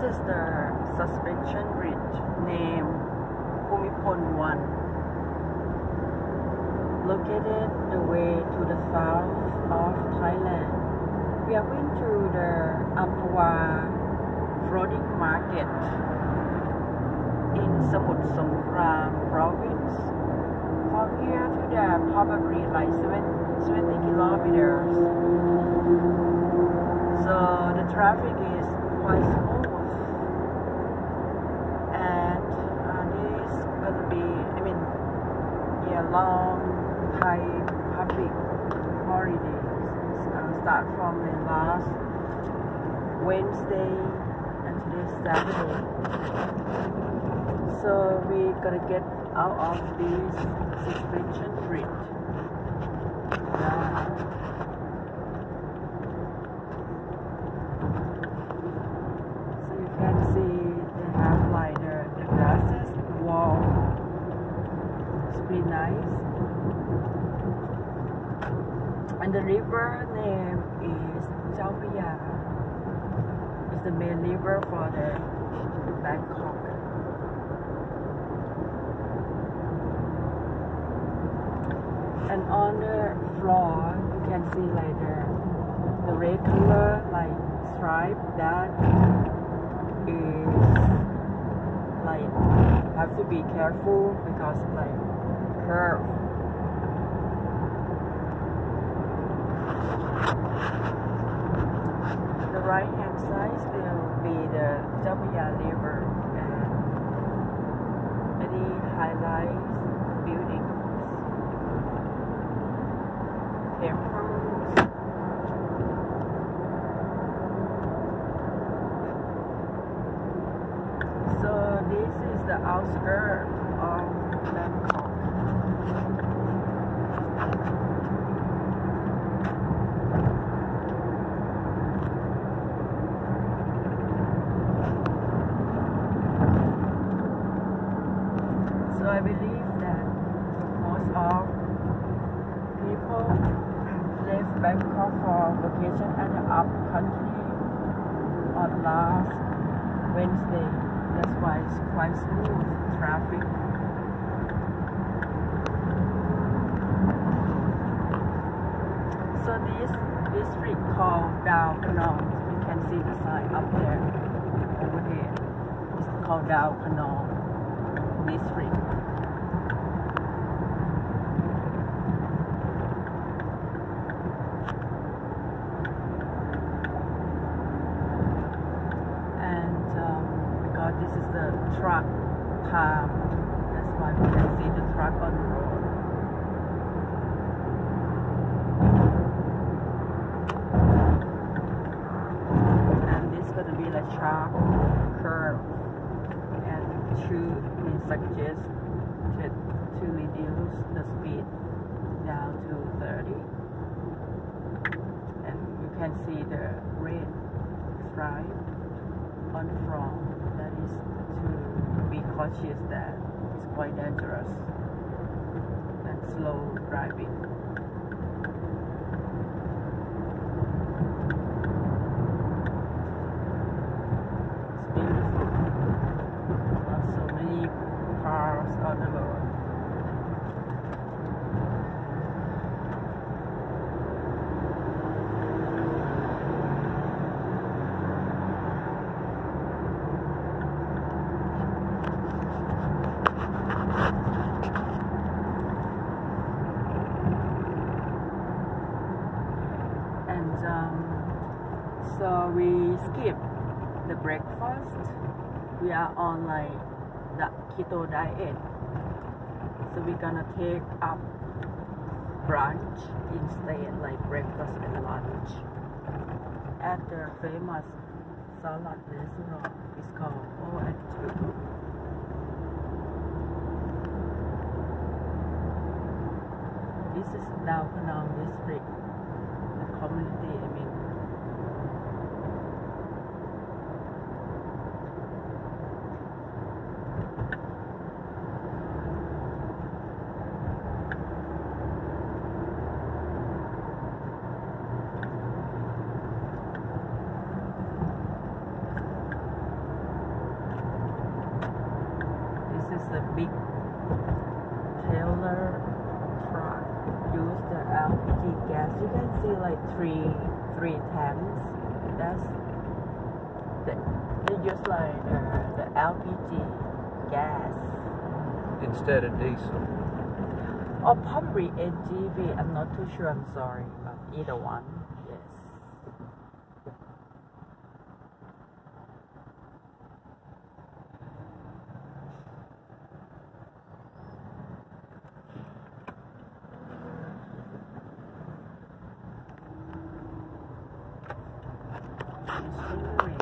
is the suspension bridge named Phumiphol 1, located the way to the south of Thailand. We are going through the Amphawa floating market in Samut Songkhram province. From here to there, probably like 70 kilometers. So the traffic is quite smooth, and this is going to be, long Thai public holidays. Start from the last Wednesday and today's Saturday. So we're gonna get out of this suspension bridge. So you can see they have like the grasses wall. It's pretty nice. And the river name is Chao Phraya. It's the main river for the Bangkok. And on the floor, you can see like the red color like stripe that is like have to be careful because like curve. The right hand side will be the Chao Phraya River and any highlights, buildings, temples. So this is the outskirts of Bangkok. So I believe that most of people left Bangkok for vacation at the up country on last Wednesday. That's why it's quite smooth traffic. So this district called Dao Phanong, you can see the sign up there, over there. It's called Dao Phanong district. This is the truck palm. That's why we can see the truck on the road. And this is going to be like sharp curve, and we suggested to reduce the speed down to 30. And you can see the red stripe on the front. That is to be cautious that it's quite dangerous and slow driving. It's beautiful. Not so many cars on the road. So we skip the breakfast. We are on like the keto diet. So we're gonna take up brunch instead, like breakfast and lunch, at the famous salad restaurant. It's called O&2. This is Dao Phanong district, the community, like three tanks. That's they use like the LPG gas instead of diesel. or probably NGV. I'm not too sure. I'm sorry, but either one. Yes. Missouri.